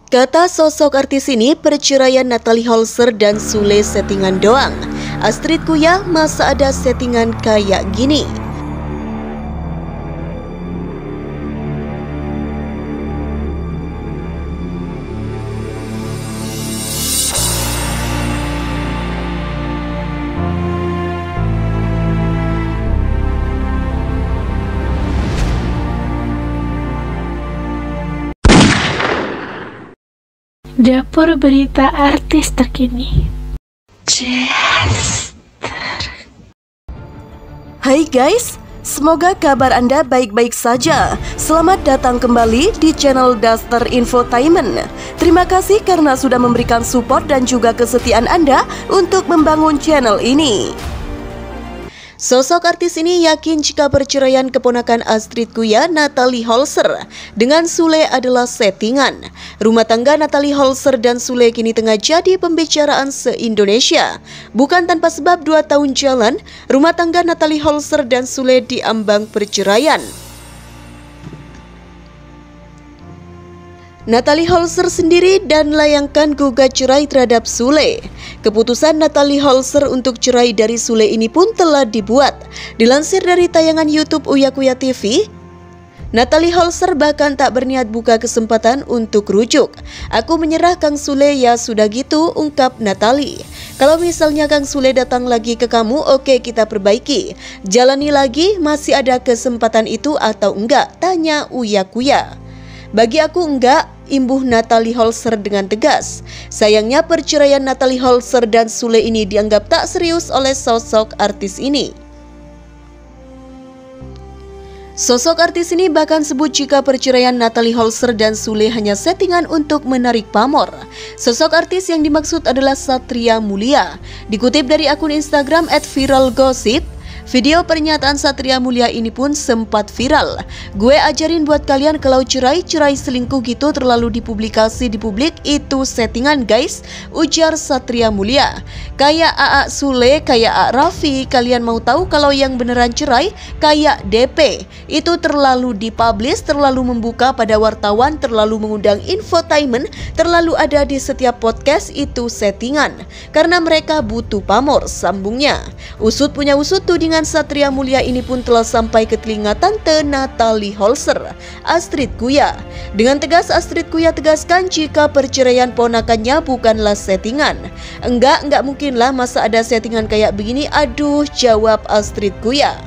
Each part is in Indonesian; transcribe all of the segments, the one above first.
Kata sosok artis ini, perceraian Natalie Holzer dan Sule settingan doang. Astrid Kuya, masa ada settingan kayak gini? Dapur berita artis terkini. Hai guys, semoga kabar Anda baik-baik saja. Selamat datang kembali di channel Daster Infotainment. Terima kasih karena sudah memberikan support dan juga kesetiaan Anda untuk membangun channel ini. Sosok artis ini yakin jika perceraian keponakan Astrid Kuya, Natalie Holzer, dengan Sule adalah settingan. Rumah tangga Natalie Holzer dan Sule kini tengah jadi pembicaraan se-Indonesia. Bukan tanpa sebab 2 tahun jalan, rumah tangga Natalie Holzer dan Sule diambang perceraian. Natalie Holzer sendiri dan layangkan gugat cerai terhadap Sule. Keputusan Natalie Holzer untuk cerai dari Sule ini pun telah dibuat. Dilansir dari tayangan YouTube Uya Kuya TV, Natalie Holzer bahkan tak berniat buka kesempatan untuk rujuk. "Aku menyerah Kang Sule, ya sudah gitu," ungkap Natalie. "Kalau misalnya Kang Sule datang lagi ke kamu, oke kita perbaiki. Jalani lagi, masih ada kesempatan itu atau enggak?" tanya Uya Kuya. "Bagi aku enggak," imbuh Natalie Holzer dengan tegas. Sayangnya perceraian Natalie Holzer dan Sule ini dianggap tak serius oleh sosok artis ini. Sosok artis ini bahkan sebut jika perceraian Natalie Holzer dan Sule hanya settingan untuk menarik pamor. Sosok artis yang dimaksud adalah Satria Mulia. Dikutip dari akun Instagram @viralgossip, video pernyataan Satria Mulia ini pun sempat viral. "Gue ajarin buat kalian kalau cerai selingkuh gitu terlalu dipublikasi di publik, itu settingan guys," ujar Satria Mulia. "Kayak AA Sule, kayak AA Raffi, kalian mau tahu kalau yang beneran cerai kayak DP. Itu terlalu dipublish, terlalu membuka pada wartawan, terlalu mengundang infotainment, terlalu ada di setiap podcast, itu settingan. Karena mereka butuh pamor," sambungnya. Usut punya usut, tudingan Satria Mulia ini pun telah sampai ke telinga tante Natalie Holzer, Astrid Kuya. Dengan tegas Astrid Kuya tegaskan jika perceraian ponakannya bukanlah settingan. Enggak mungkin lah, masa ada settingan kayak begini, aduh, jawab Astrid Kuya.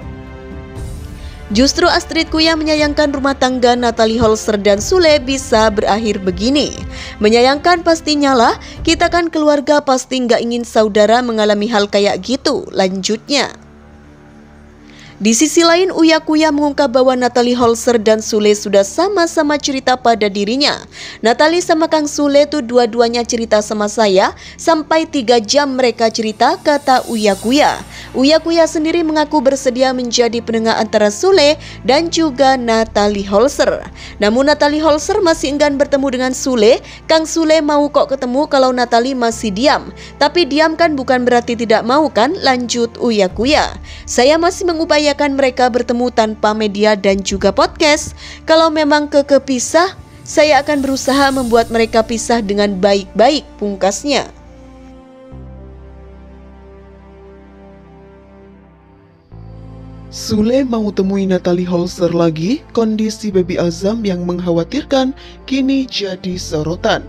Justru Astrid Kuya menyayangkan rumah tangga Natalie Holzer dan Sule bisa berakhir begini. "Menyayangkan pastinya lah, kita kan keluarga, pasti nggak ingin saudara mengalami hal kayak gitu," lanjutnya. Di sisi lain, Uya Kuya mengungkap bahwa Natalie Holzer dan Sule sudah sama-sama cerita pada dirinya. "Natalie sama Kang Sule tuh dua-duanya cerita sama saya, sampai 3 jam mereka cerita," kata Uya Kuya. Uya Kuya sendiri mengaku bersedia menjadi penengah antara Sule dan juga Natalie Holzer. Namun Natalie Holzer masih enggan bertemu dengan Sule. "Kang Sule mau kok ketemu kalau Natalie masih diam. Tapi diam kan bukan berarti tidak mau kan?" lanjut Uya Kuya. "Saya masih mengupayakan mereka bertemu tanpa media dan juga podcast. Kalau memang kepisah, saya akan berusaha membuat mereka pisah dengan baik-baik," pungkasnya. Sule mau temui Natalie Holzer lagi, kondisi Baby Azam yang mengkhawatirkan kini jadi sorotan.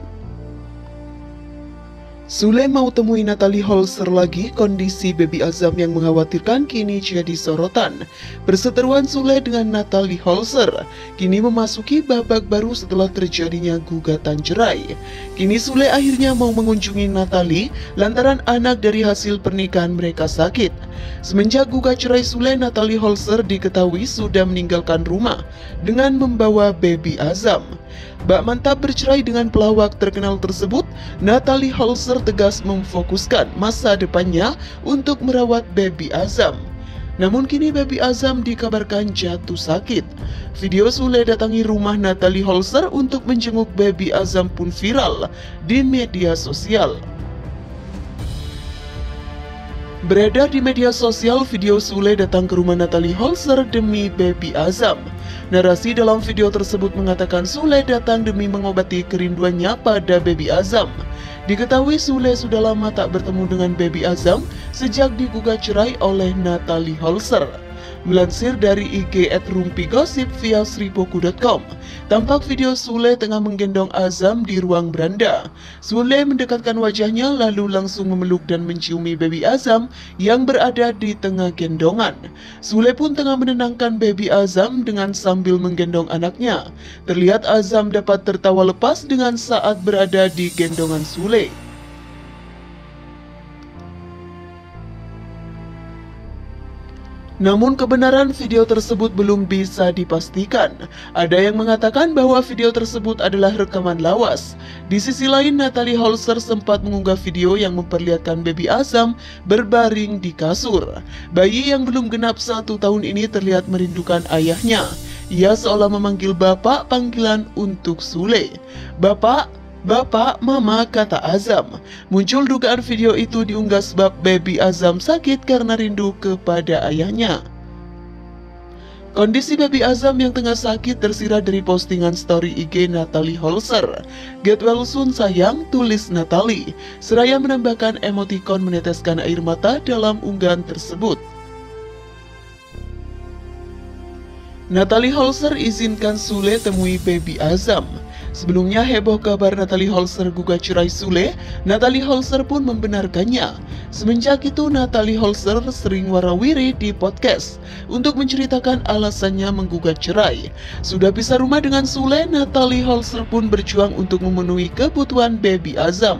Sule mau temui Natalie Holzer lagi, kondisi Baby Azam yang mengkhawatirkan kini jadi sorotan. Perseteruan Sule dengan Natalie Holzer kini memasuki babak baru setelah terjadinya gugatan cerai. Kini Sule akhirnya mau mengunjungi Natalie lantaran anak dari hasil pernikahan mereka sakit. Semenjak gugat cerai Sule, Natalie Holzer diketahui sudah meninggalkan rumah dengan membawa Baby Azam. Bak mantap bercerai dengan pelawak terkenal tersebut, Natalie Holzer tegas memfokuskan masa depannya untuk merawat Baby Azam. Namun kini Baby Azam dikabarkan jatuh sakit. Video Sule datangi rumah Natalie Holzer untuk menjenguk Baby Azam pun viral di media sosial. Beredar di media sosial video Sule datang ke rumah Natalie Holzer demi Baby Azam. Narasi dalam video tersebut mengatakan Sule datang demi mengobati kerinduannya pada Baby Azam. Diketahui Sule sudah lama tak bertemu dengan Baby Azam sejak digugat cerai oleh Natalie Holzer. Melansir dari IG @rumpigosip via sripoku.com, tampak video Sule tengah menggendong Azam di ruang beranda. Sule mendekatkan wajahnya lalu langsung memeluk dan menciumi Baby Azam yang berada di tengah gendongan. Sule pun tengah menenangkan Baby Azam dengan sambil menggendong anaknya. Terlihat Azam dapat tertawa lepas dengan saat berada di gendongan Sule. Namun kebenaran video tersebut belum bisa dipastikan. Ada yang mengatakan bahwa video tersebut adalah rekaman lawas. Di sisi lain, Natalie Holzer sempat mengunggah video yang memperlihatkan Baby Azam berbaring di kasur. Bayi yang belum genap 1 tahun ini terlihat merindukan ayahnya. Ia seolah memanggil bapak panggilan untuk Sule. Bapak, Mama, kata Azam. Muncul dugaan video itu diunggah sebab Baby Azam sakit karena rindu kepada ayahnya. Kondisi Baby Azam yang tengah sakit tersirat dari postingan story IG Natalie Holzer. Get well soon sayang, tulis Natalie. Seraya menambahkan emotikon meneteskan air mata dalam unggahan tersebut. Natalie Holzer izinkan Sule temui Baby Azam. Sebelumnya heboh kabar Natalie Holzer gugat cerai Sule, Natalie Holzer pun membenarkannya. Semenjak itu Natalie Holzer sering warawiri di podcast untuk menceritakan alasannya menggugat cerai. Sudah pisah rumah dengan Sule, Natalie Holzer pun berjuang untuk memenuhi kebutuhan Baby Azam.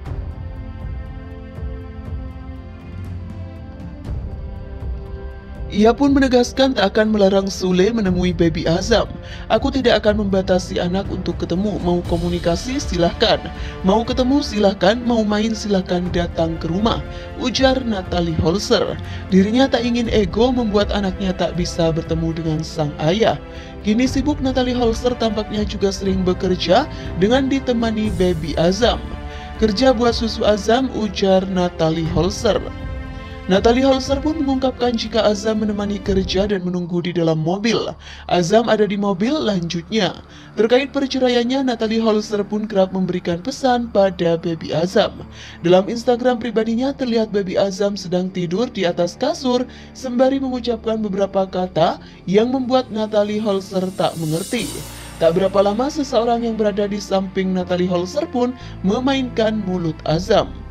Ia pun menegaskan tak akan melarang Sule menemui Baby Azam. Aku tidak akan membatasi anak untuk ketemu, mau komunikasi silahkan, mau ketemu silahkan, mau main silahkan datang ke rumah, ujar Natalie Holzer. Dirinya tak ingin ego membuat anaknya tak bisa bertemu dengan sang ayah. Kini sibuk Natalie Holzer tampaknya juga sering bekerja dengan ditemani Baby Azam. Kerja buat susu Azam, ujar Natalie Holzer. Natalie Holzer pun mengungkapkan jika Azam menemani kerja dan menunggu di dalam mobil. Azam ada di mobil, lanjutnya. Terkait perceraiannya, Natalie Holzer pun kerap memberikan pesan pada Baby Azam. Dalam Instagram pribadinya terlihat Baby Azam sedang tidur di atas kasur sembari mengucapkan beberapa kata yang membuat Natalie Holzer tak mengerti. Tak berapa lama seseorang yang berada di samping Natalie Holzer pun memainkan mulut Azam.